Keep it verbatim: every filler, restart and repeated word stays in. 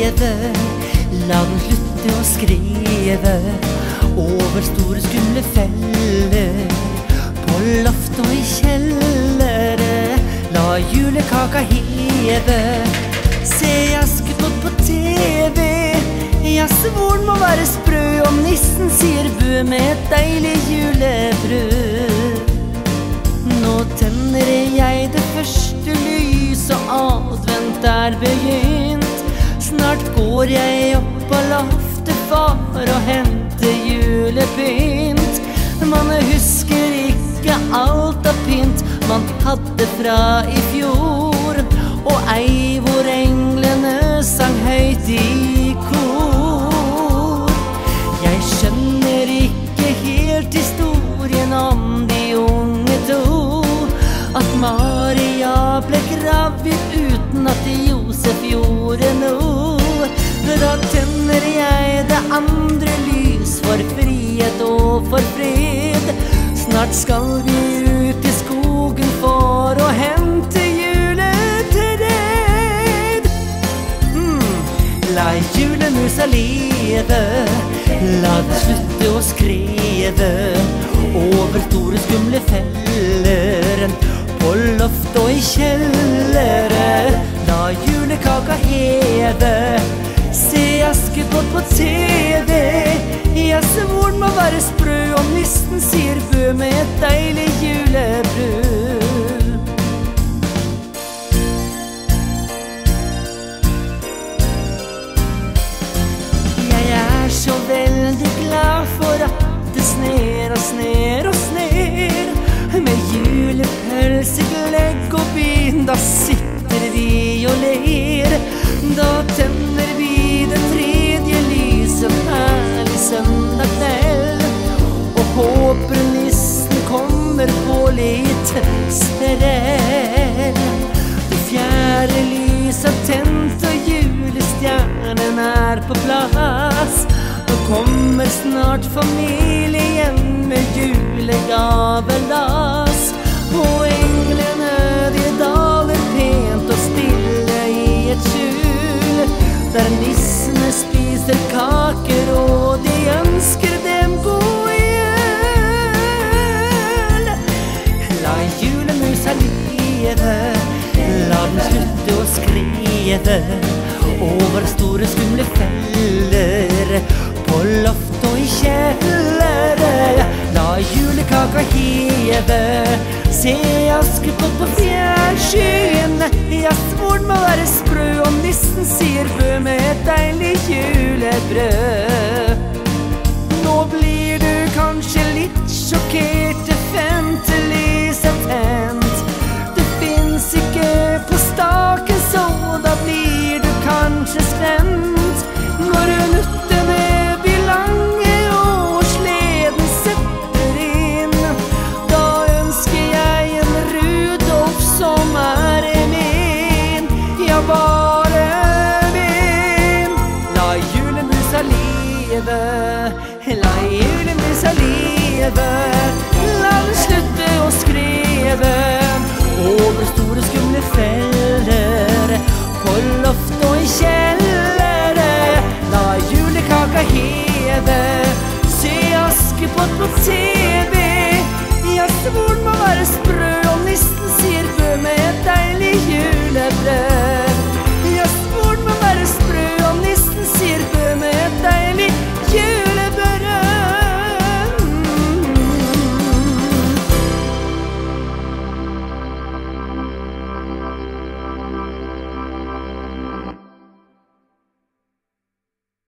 leve, la den slutte å skrive over store skumle feller. På loft og i kjellere, la julekaka heve. Se Askepott på TV, jazzvoren må være sprø om nissen sier bø med et deilig julebrød. Nå tenner jeg det første lys, og advent er begynt. Snart går jeg opp på loftet for å hente julepynt. Man husker ikke alt av pynt man hadde fra i fjor, og ei hvor englene sang høyt i kor. Jeg skjønner ikke helt historien om de unge to, at Maria ble gravid uten at Josef gjorde noe. Da tenner jeg det andre lys for frihet og for fred. Snart skal vi ut i skogen for å hente juletred. mm. La julemusa leve, la det slutte å skrive over store skumle feller. På loft og i kjellere, la julekaka heve. Se Askepott på TV, jazzvoren må være sprø om nissen sier bø med et deilig julebrød. Jeg er så veldig glad for at det sner og sner og sner. Med julepølse, gløgg og vin, da sitter vi og ler. Da tenner vi det tredje lyset en herlig søndag kveld, og håper nissen kommer på litt sterell. Det fjerde lyset tent og julestjernen er på plass. Nå kommer snart familien med julegavelas, og englene de daler pent og stille i et skjul, der nissene spiser kaker og de ønsker dem god jul. La julemusa leve, la den slutte å skrive over store skumle feller. På loft og i kjellere, la julekaka heve. Se Askepott på fjernsyn, jazzvoren må være sprø om nissen sier bø med et deilig julebrød. Nå blir du kanskje litt sjokkert, det femte lyset tent. Det finnes ikke på staken, så da blir du kanskje skremt. Når nuttene blir lange og sleden setter inn, da ønsker jeg en Rudolf som er min, ja bare min. La julemusa leve, la julemusa leve, la den slutte å skrive over store skumle feller. På loft og i kjellere, la julekaka heve. Se Askepott på TV, jazzvoren må være sprø om nissen sier bø med et deilig julebrød.